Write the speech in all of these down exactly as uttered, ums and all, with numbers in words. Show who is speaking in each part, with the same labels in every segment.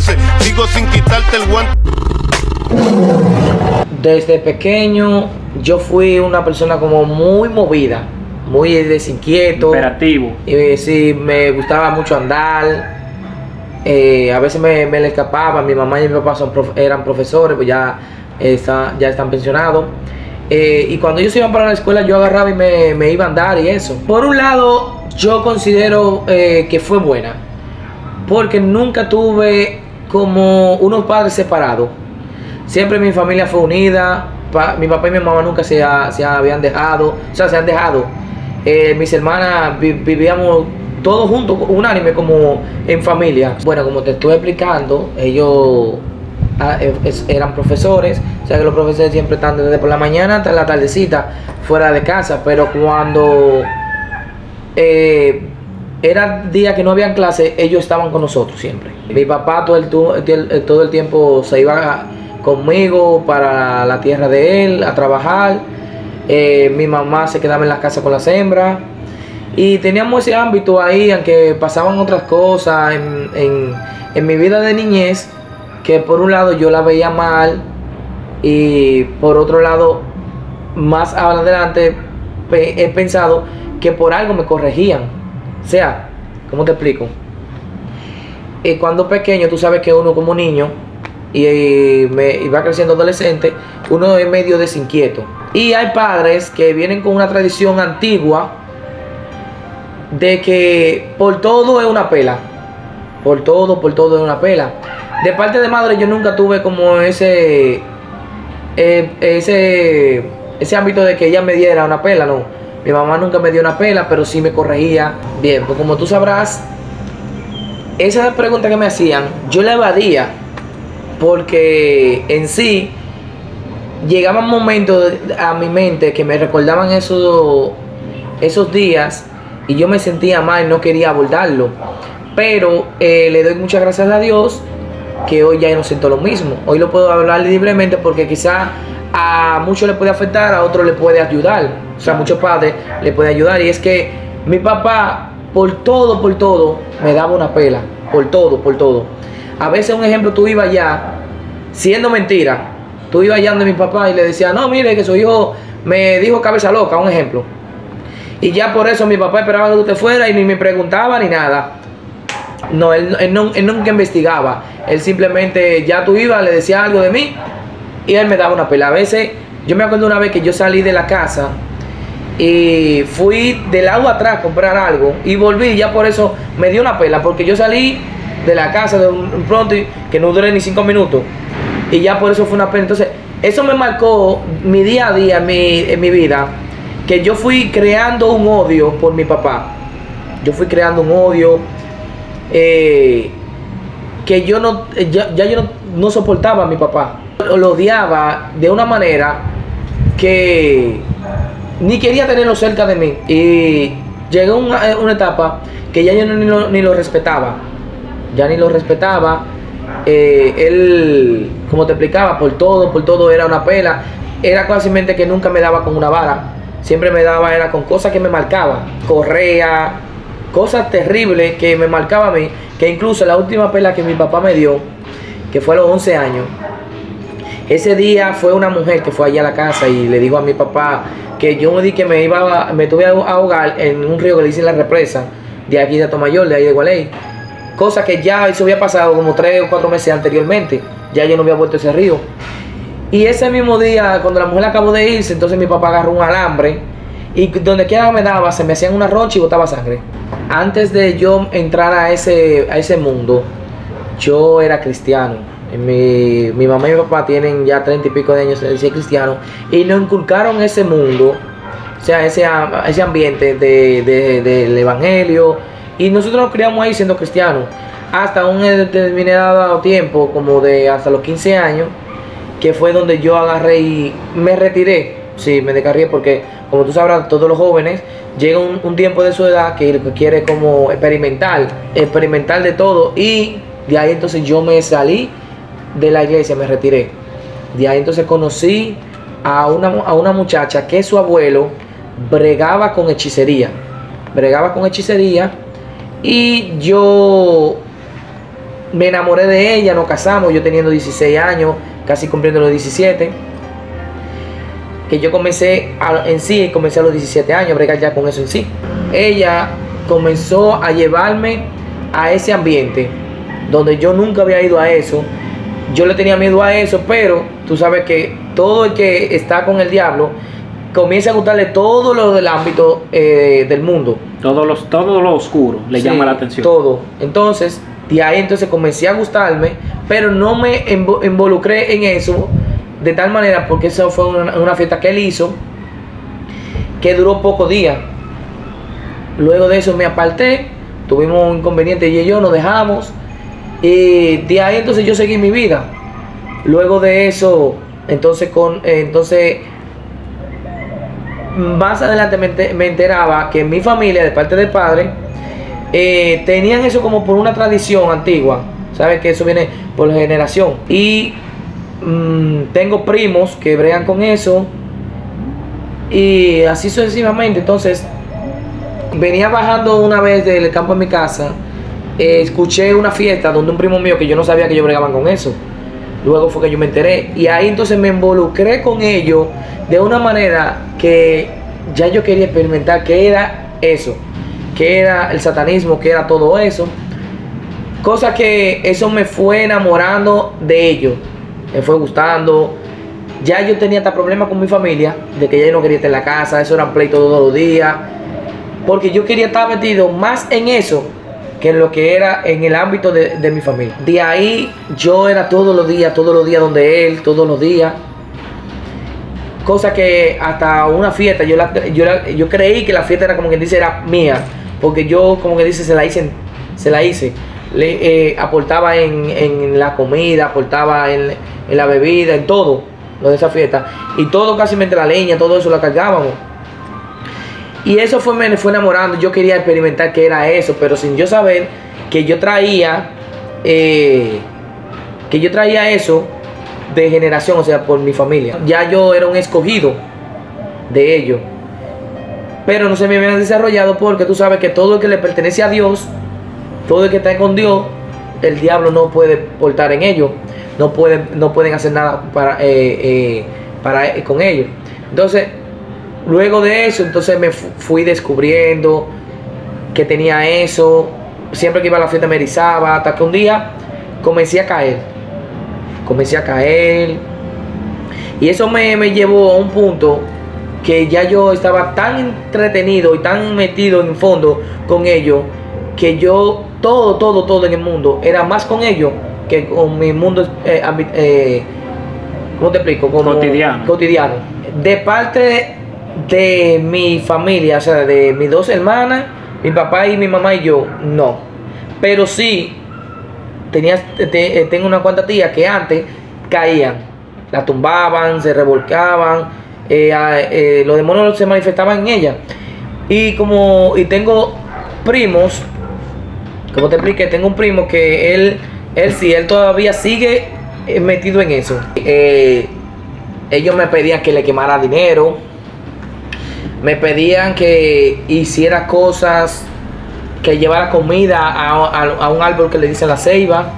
Speaker 1: once, sigo sin quitarte el guante.
Speaker 2: Desde pequeño yo fui una persona como muy movida, muy desinquieto.
Speaker 3: Operativo.
Speaker 2: Eh, sí, me gustaba mucho andar. Eh, a veces me, me le escapaba. Mi mamá y mi papá son prof, eran profesores, pues ya, está, ya están pensionados. Eh, y cuando ellos iban para la escuela, yo agarraba y me, me iba a andar y eso. Por un lado, yo considero eh, que fue buena, porque nunca tuve como unos padres separados. Siempre mi familia fue unida. Pa, mi papá y mi mamá nunca se, ha, se habían dejado, o sea, se han dejado. Eh, mis hermanas vi, vivíamos todos juntos, unánime, como en familia. Bueno, como te estoy explicando, ellos ah, es, eran profesores. O sea que los profesores siempre están desde por la mañana hasta la tardecita fuera de casa. Pero cuando eh, era día que no habían clase, ellos estaban con nosotros siempre. Mi papá todo el, todo el tiempo se iba a, conmigo para la tierra de él a trabajar. Eh, mi mamá se quedaba en la casa con las hembras y teníamos ese ámbito ahí, aunque pasaban otras cosas en, en, en mi vida de niñez, que por un lado yo la veía mal y por otro lado más adelante he pensado que por algo me corregían. O sea, ¿cómo te explico? Y cuando pequeño, tú sabes que uno como niño y, y, me, y va creciendo adolescente, uno es medio desinquieto. Y hay padres que vienen con una tradición antigua de que por todo es una pela. Por todo, por todo es una pela. De parte de madre yo nunca tuve como ese eh, ese ese ámbito de que ella me diera una pela, no. Mi mamá nunca me dio una pela, pero sí me corregía. Bien, pues como tú sabrás, esas preguntas que me hacían, yo la evadía. Porque en sí llegaban momentos a mi mente que me recordaban esos, esos días y yo me sentía mal, no quería abordarlo. Pero eh, le doy muchas gracias a Dios que hoy ya no siento lo mismo. Hoy lo puedo hablar libremente porque quizá a muchos le puede afectar, a otros le puede ayudar. O sea, a muchos padres le puede ayudar. Y es que mi papá, por todo, por todo, me daba una pela. Por todo, por todo. A veces, un ejemplo, tú ibas allá, siendo mentira, tú ibas allá donde mi papá y le decía, no, mire, que su hijo me dijo cabeza loca, un ejemplo. Y ya por eso mi papá esperaba que usted fuera y ni me preguntaba ni nada. No, él, él, no, él nunca investigaba. Él simplemente, ya tú ibas, le decía algo de mí y él me daba una pela. A veces, yo me acuerdo una vez que yo salí de la casa y fui del lado atrás a comprar algo y volví y ya por eso me dio una pela, porque yo salí de la casa de un, un pronto y que no duré ni cinco minutos y ya por eso fue una pena. Entonces eso me marcó mi día a día en mi, en mi vida, que yo fui creando un odio por mi papá. Yo fui creando un odio eh, que yo no ya, ya yo no, no soportaba a mi papá. Lo odiaba de una manera que ni quería tenerlo cerca de mí. Y llegó una, una etapa que ya yo ni lo, ni lo respetaba. Ya ni lo respetaba. Eh, él, como te explicaba, por todo, por todo era una pela. Era casi que nunca me daba con una vara. Siempre me daba era con cosas que me marcaban. Correa, cosas terribles que me marcaban a mí. Que incluso la última pela que mi papá me dio, que fue a los once años, ese día fue una mujer que fue allá a la casa y le dijo a mi papá que yo me di que me iba a, me tuve a ahogar en un río que le dicen La Represa, de aquí de Atomayor, de ahí de Gualey. Cosa que ya eso había pasado como tres o cuatro meses anteriormente. Ya yo no había vuelto a ese río. Y ese mismo día, cuando la mujer acabó de irse, entonces mi papá agarró un alambre y donde quiera me daba, se me hacían una roncha y botaba sangre. Antes de yo entrar a ese, a ese mundo, yo era cristiano. Mi, mi mamá y mi papá tienen ya treinta y pico de años de ser cristianos y nos inculcaron ese mundo, o sea, ese, ese ambiente de, de, del evangelio, y nosotros nos criamos ahí siendo cristianos hasta un determinado tiempo, como de hasta los quince años, que fue donde yo agarré y me retiré. Sí, me descarrié porque, como tú sabrás, todos los jóvenes llega un, un tiempo de su edad que quiere como experimentar, experimentar de todo, y de ahí entonces yo me salí de la iglesia, me retiré. De ahí entonces conocí a una, a una muchacha que su abuelo bregaba con hechicería. Bregaba con hechicería y yo me enamoré de ella, nos casamos, yo teniendo dieciséis años, casi cumpliendo los diecisiete. Que yo comencé a, en sí, comencé a los diecisiete años a bregar ya con eso en sí. Ella comenzó a llevarme a ese ambiente donde yo nunca había ido a eso. Yo le tenía miedo a eso, pero tú sabes que todo el que está con el diablo comienza a gustarle todo lo del ámbito eh, del mundo.
Speaker 3: Todo, los, todo lo oscuro le
Speaker 2: Sí,
Speaker 3: llama la atención.
Speaker 2: Todo. Entonces, de ahí entonces comencé a gustarme, pero no me invo- involucré en eso de tal manera, porque eso fue una, una fiesta que él hizo que duró pocos días. Luego de eso me aparté, tuvimos un inconveniente ella y yo, nos dejamos. Y de ahí entonces yo seguí mi vida. Luego de eso, entonces con eh, entonces más adelante me, enter- me enteraba que mi familia, de parte del padre, eh, tenían eso como por una tradición antigua. Sabes que eso viene por generación. Y mm, tengo primos que bregan con eso. Y así sucesivamente. Entonces, venía bajando una vez del campo de mi casa. Eh, escuché una fiesta donde un primo mío, que yo no sabía que ellos bregaban con eso. Luego fue que yo me enteré. Y ahí entonces me involucré con ellos de una manera que ya yo quería experimentar qué era eso. Qué era el satanismo, qué era todo eso. Cosa que eso me fue enamorando de ellos. Me fue gustando. Ya yo tenía hasta problemas con mi familia. De que ella no quería estar en la casa. Eso eran pleitos todos los días. Porque yo quería estar metido más en eso que en lo que era en el ámbito de, de mi familia. De ahí yo era todos los días, todos los días donde él, todos los días. Cosa que hasta una fiesta, yo, la, yo, la, yo creí que la fiesta era como quien dice, era mía. Porque yo como que dice, se la hice, se la hice. Le, eh, aportaba en, en la comida, aportaba en, en la bebida, en todo lo de esa fiesta. Y todo casi mente la leña, todo eso la cargábamos. Y eso fue, me fue enamorando. Yo quería experimentar qué era eso, pero sin yo saber que yo traía eh, que yo traía eso de generación, o sea, por mi familia. Ya yo era un escogido de ellos, pero no se me habían desarrollado, porque tú sabes que todo el que le pertenece a Dios, todo el que está con Dios, el diablo no puede portar en ellos, no pueden, no pueden hacer nada para, eh, eh, para eh, con ellos. Entonces, luego de eso, entonces me fui descubriendo que tenía eso. Siempre que iba a la fiesta me erizaba, hasta que un día comencé a caer. Comencé a caer. Y eso me, me llevó a un punto que ya yo estaba tan entretenido y tan metido en fondo con ellos, que yo, todo, todo, todo en el mundo era más con ellos que con mi mundo, eh, eh, ¿cómo te explico? Como
Speaker 3: cotidiano.
Speaker 2: cotidiano. De parte de mi familia, o sea, de mis dos hermanas, mi papá y mi mamá y yo, no. Pero sí, tenía, te, tengo una cuanta tías que antes caían, la tumbaban, se revolcaban, eh, eh, los demonios se manifestaban en ella. Y como, y tengo primos, como te expliqué, tengo un primo que él, él sí, él todavía sigue metido en eso. Eh, ellos me pedían que le quemara dinero, me pedían que hiciera cosas, que llevara comida a, a, a un árbol que le dicen la ceiba,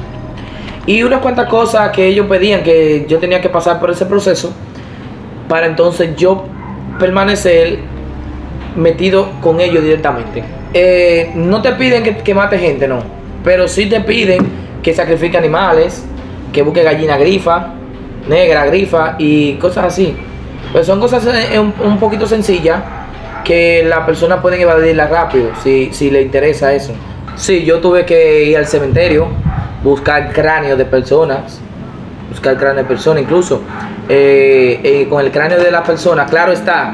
Speaker 2: y unas cuantas cosas que ellos pedían, que yo tenía que pasar por ese proceso para entonces yo permanecer metido con ellos directamente. Eh, no te piden que, que mate gente, no, pero sí te piden que sacrifique animales, que busque gallina grifa, negra grifa y cosas así. Pues son cosas un, un poquito sencillas que la persona puede evadirla rápido si, si le interesa eso. Sí, yo tuve que ir al cementerio, buscar cráneos de personas, buscar cráneos de personas, incluso eh, eh, con el cráneo de la persona, claro está,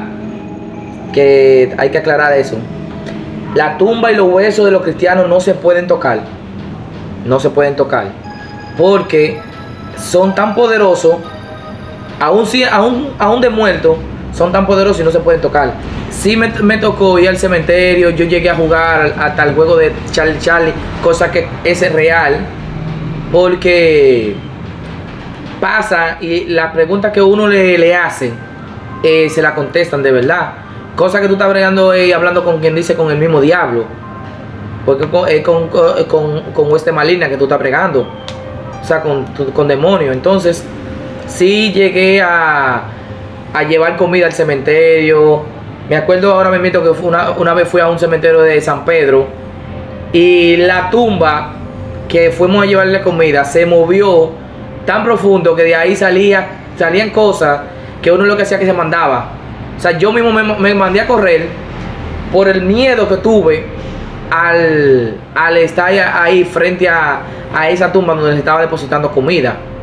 Speaker 2: que hay que aclarar eso. La tumba y los huesos de los cristianos no se pueden tocar, no se pueden tocar, porque son tan poderosos. Aún, si, aún, aún de muerto, son tan poderosos y no se pueden tocar. Sí me, me tocó ir al cementerio, yo llegué a jugar hasta el juego de Charlie Charlie, cosa que es real, porque pasa y la pregunta que uno le, le hace, eh, se la contestan de verdad. Cosa que tú estás bregando y eh, hablando con quien dice con el mismo diablo. porque es con, con, con, con hueste maligna que tú estás pregando, o sea, con, con demonios. Entonces, sí llegué a, a llevar comida al cementerio. Me acuerdo ahora mismo que una, una vez fui a un cementerio de San Pedro y la tumba que fuimos a llevarle comida se movió tan profundo que de ahí salía, salían cosas que uno lo que hacía que se mandaba. O sea, yo mismo me, me mandé a correr por el miedo que tuve al, al estar ahí frente a, a esa tumba donde se estaba depositando comida.